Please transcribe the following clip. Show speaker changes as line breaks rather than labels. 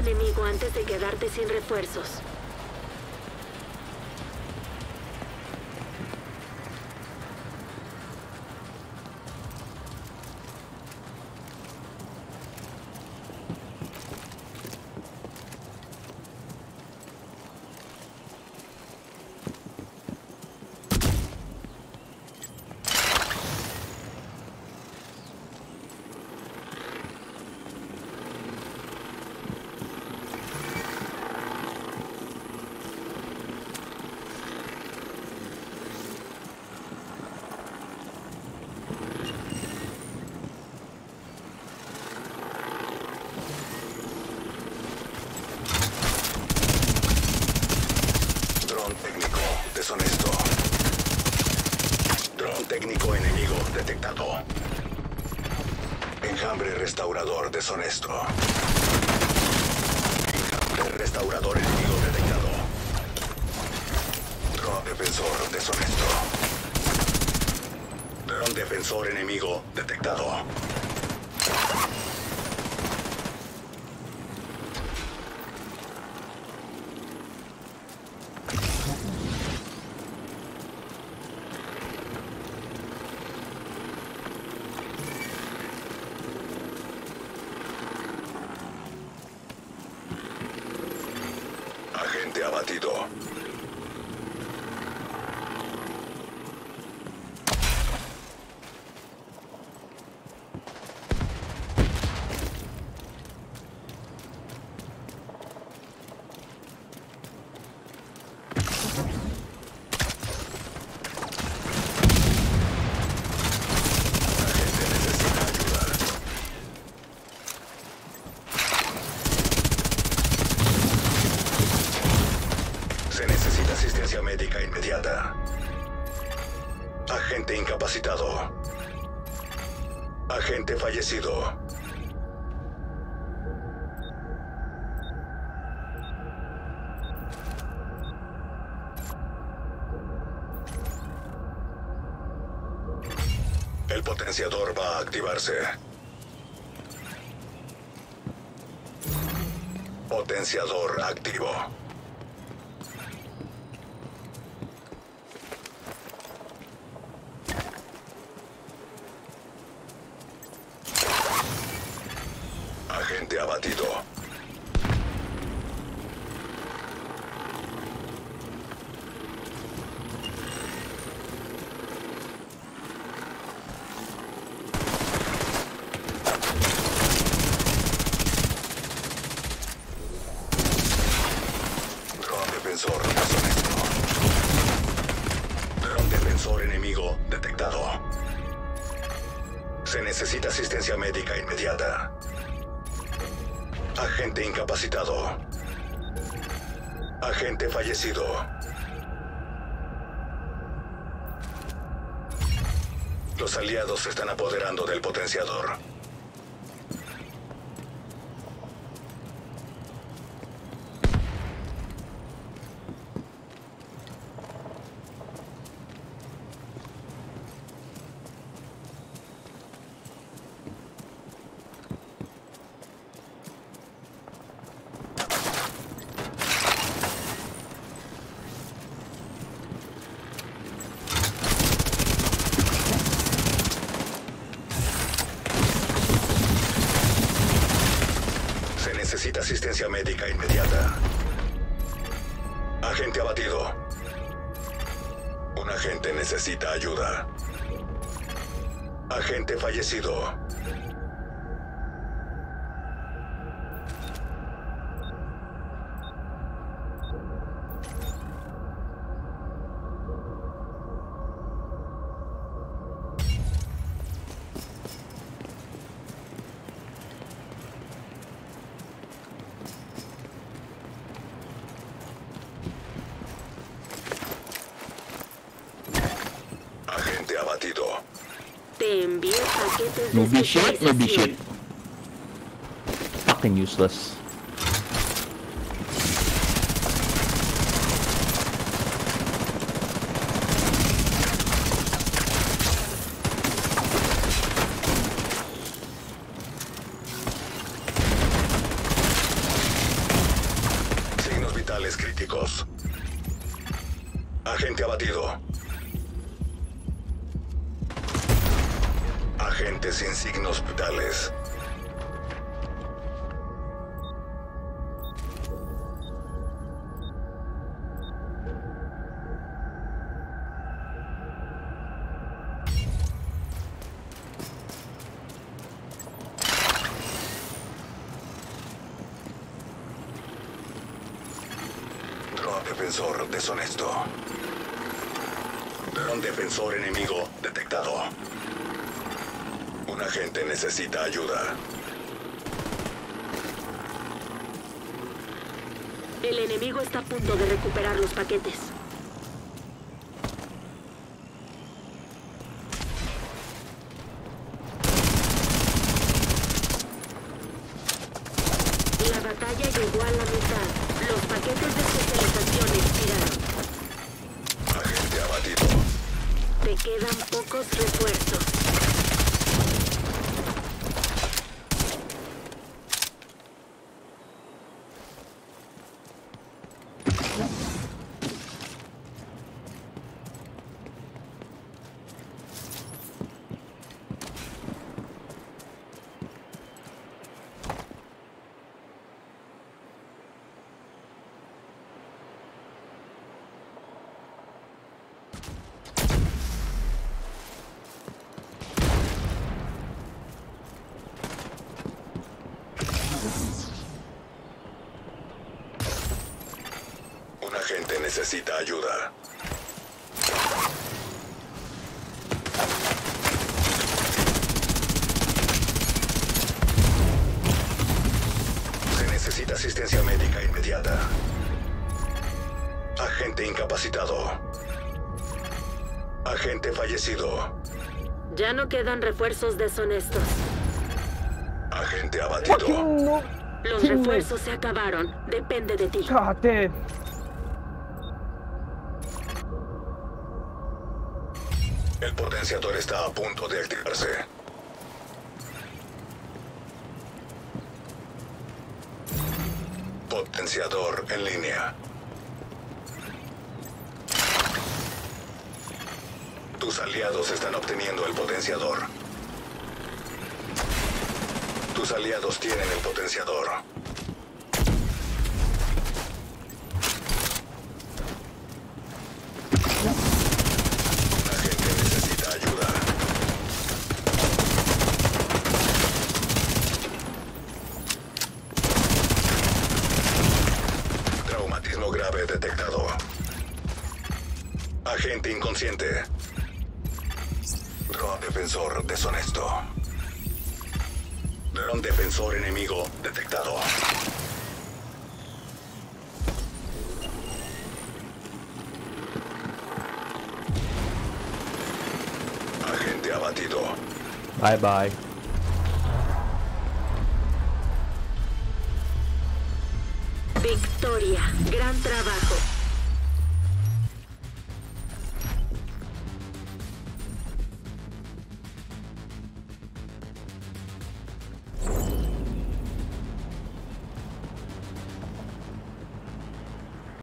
enemigo antes de quedarte sin refuerzos.
Técnico deshonesto. Dron técnico enemigo detectado. Enjambre restaurador deshonesto. Enjambre restaurador enemigo detectado. Dron defensor deshonesto. Dron defensor enemigo detectado. Agente abatido. Se necesita asistencia médica inmediata. Agente incapacitado. Agente fallecido. El potenciador va a activarse. Potenciador activo. Agente abatido. Dron defensor deshonesto. Dron defensor enemigo detectado. Se necesita asistencia médica inmediata. Agente incapacitado. Agente fallecido. Los aliados se están apoderando del potenciador. Necesita asistencia médica inmediata. Agente abatido. Un agente necesita ayuda. Agente fallecido. Agente abatido.
Te envío paquetes
No
de
be shit, no be
señalización.
shit. Fucking useless.
vitales críticos. Agente abatido. Agente sin signos vitales. Defensor deshonesto. Un defensor enemigo detectado. Un agente necesita ayuda.
El enemigo está a punto de recuperar los paquetes. La batalla llegó a la mitad. Los paquetes de especialización expiraron.
Agente abatido.
Te quedan pocos refuerzos.
Un agente necesita ayuda. Se necesita asistencia médica inmediata. Agente incapacitado. Agente fallecido.
Ya no quedan refuerzos deshonestos.
Agente abatido.
Fucking no.
Los
Teammate.
refuerzos se acabaron. Depende de ti.
God damn.
El potenciador está a punto de activarse. Potenciador en línea. Tus aliados están obteniendo el potenciador. Tus aliados tienen el potenciador. Un agente necesita ayuda. Traumatismo grave detectado. Agente inconsciente. Dron defensor deshonesto. Dron defensor enemigo detectado. Agente abatido.
Bye bye.
Victoria. Gran trabajo.